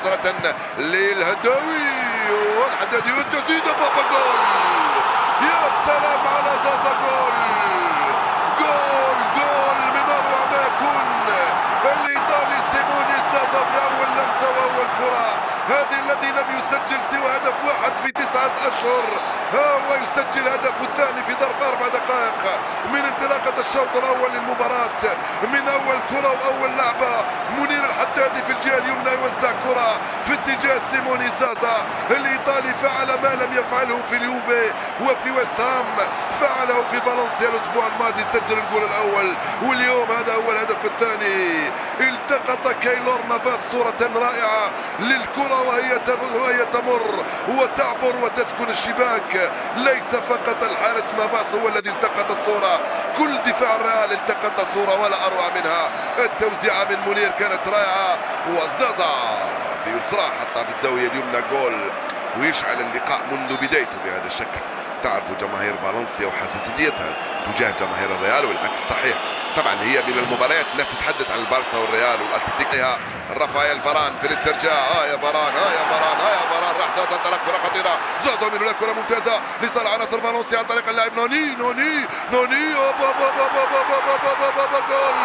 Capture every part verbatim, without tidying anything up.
مباشرة للهداوي والحدادي والتسديد بابا جول. يا سلام على زازا، جول جول جول من اروع ما يكون. الايطالي سيموني زازا في اول لمسه واول كره، هذه الذي لم يسجل سوى هدف واحد في تسعه اشهر، هو يسجل الهدف الثاني في ظرف اربع دقائق من انطلاقه الشوط الاول للمباراه. من اول كره واول لعبه منير الحدادي في الجهه اليمنى يوزع كره في اتجاه سيموني زازا. الايطالي فعل ما لم يفعله في اليوفي وفي ويست هام، فعله في فالنسيا الاسبوع الماضي، سجل الجول الاول واليوم هذا هو الهدف الثاني. التقط كايلور نافاس صوره رائعه للكره وهي وهي تمر وتعبر وتسكن الشباك. ليس فقط الحارس نافاس هو الذي التقط الصوره، كل دفاع الريال التقط الصوره ولا اروع منها. التوزيعه من منير كانت رائعه، وزازا بيسرى حتى في الزاويه اليمنى جول، ويشعل اللقاء منذ بدايته بهذا الشكل. تعرفوا جماهير فالنسيا وحساسيتها تجاه جماهير الريال والعكس صحيح. طبعا هي من المباريات الناس تتحدث عن البارسا والريال والاتلتيكيها. رافائيل فاران في الاسترجاع، ها يا فاران ها يا فاران ها يا فاران، راح زازا انطلق كره خطيره، زازا من هناك كره ممتازه لصالح عناصر فالنسيا عن طريق اللاعب نوني نوني نوني أوبا با با با با با با با با با جول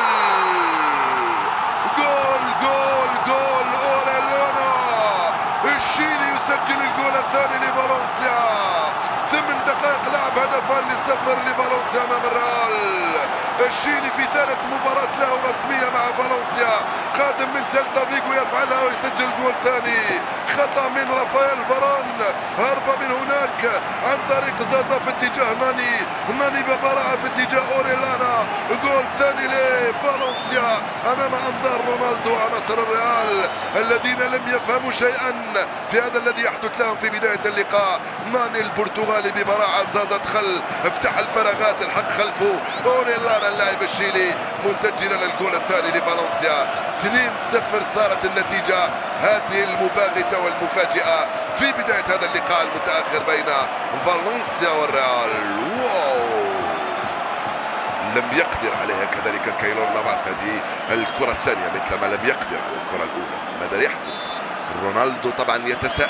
جول جول جول اوريلونا. الشيلي يسجل الجول الثاني لفالنسيا، ثمان دقائق لعب، هدفان لصفر لفالنسيا امام الريال. الشيلي في ثالث مباراة له رسمية مع فالنسيا، قادم من سيلتا فيغو يفعلها ويسجل جول ثاني. خطأ من رافائيل فاران، هرب من هناك عن طريق زازا في اتجاه ناني، ناني ببراعة في اتجاه اوريلانا. جول ثاني لفالنسيا امام انظار رونالدو عناصر الريال الذين لم يفهموا شيئا في هذا الذي يحدث لهم في بداية اللقاء. ناني البرتغالي ببراعة، زازا دخل افتح الفراغات، الحق خلفه اوريلانا اللاعب الشيلي مسجلا الجول الثاني لفالنسيا. اثنين صفر صارت النتيجة، هذه المباغتة والمفاجئة في بداية هذا اللقاء المتأخر بين فالنسيا والريال. واو، لم يقدر عليها كذلك كايلور نافاس، هذه الكرة الثانية مثل ما لم يقدر على الكرة الأولى. ماذا يحدث؟ رونالدو طبعا يتساءل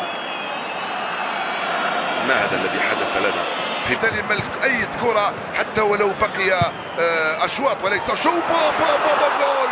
ما هذا الذي حدث لنا في بالتالي ملك أي كرة حتى ولو بقي أشواط وليس شو. بابا بابا جول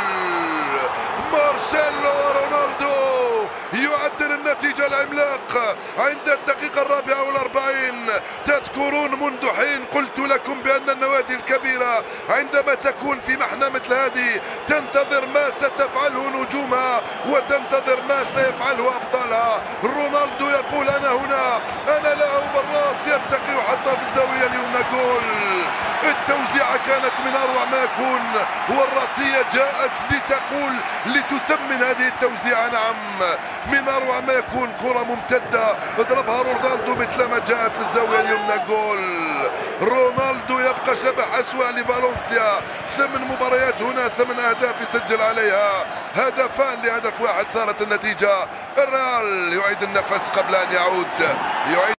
مارسيلو رونالدو يعدل النتيجة العملاق عند الدقيقة الرابعة والأربعين. تذكرون منذ حين قلت لكم بأن النوادي الكبيرة عندما تكون في محنة مثل هذه تنتظر ما ستفعله نجومها وتنتظر ما سيفعله أبطالها. رونالدو يقول أنا هنا، أنا لاعب الراس، يرتقي حتى في الزاوية اليمنى جول. التوزيعة كانت من أروع ما يكون، والراسية جاءت لتقول لتثمن هذه التوزيعة. نعم، من أروع ما يكون، كرة ممتدة اضربها رونالدو مثل ما جاءت في الزاوية اليمنى جول. رونالدو يبقى شبح أسوأ لفالنسيا، ثمان مباريات هنا ثمان أهداف يسجل عليها، هدفان لهدف واحد صارت النتيجة. الريال يعيد النفس قبل أن يعود، يعيد